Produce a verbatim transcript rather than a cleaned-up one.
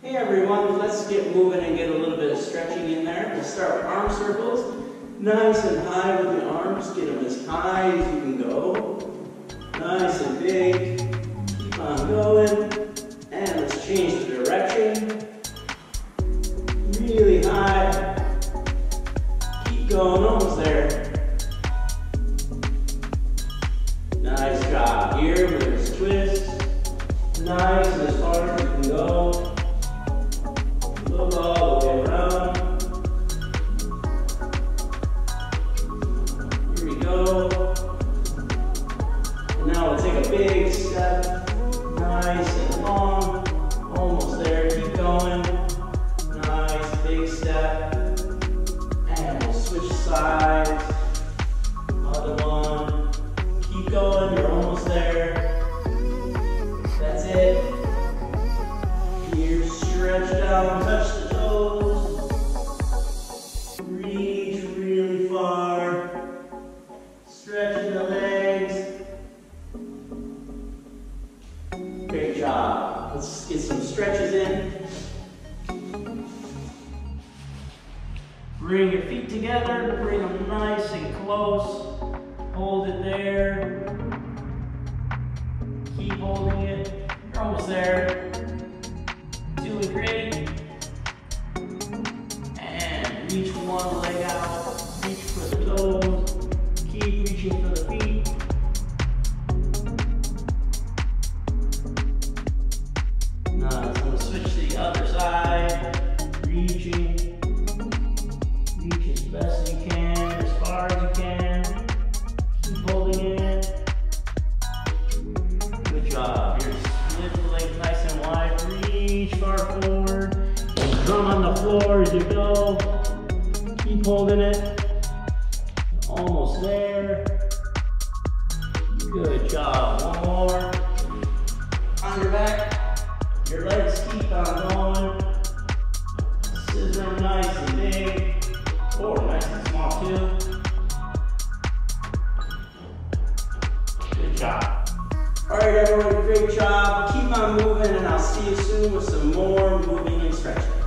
Hey everyone, let's get moving and get a little bit of stretching in there. We'll start with arm circles. Nice and high with the arms. Get them as high as you can go. Nice and big. Keep on going. And let's change the direction. Really high. Keep going, almost there. Nice job. Here with this twist. Nice and as far as you can go. Look all the way around. Here we go. And now we'll take a big step. Nice and long. Almost there. Keep going. Nice big step. And we'll switch sides. Other one. Keep going. You're almost there. That's it. Here, stretch down, touch the toes. Reach really far. Stretching the legs. Great job. Let's get some stretches in. Bring your feet together, bring them nice and close. Hold it there. Keep holding it. You're almost there. Doing great. And reach one leg out. Reach for the toes. Keep reaching for the feet. Nice. I'm going to switch to the other side. Reaching. Reach as best as you can, as far as you can. Keep holding it. Good job. Here, split the legs nice and wide. Reach far forward. And drum on the floor as you go. Keep holding it. Almost there. Good job. One more. On your back. Your legs keep on going. Scissor them nice and big. Or nice and small too. Good job. Alright everyone, great job. Keep on moving and I'll see you soon with some more moving and stretching.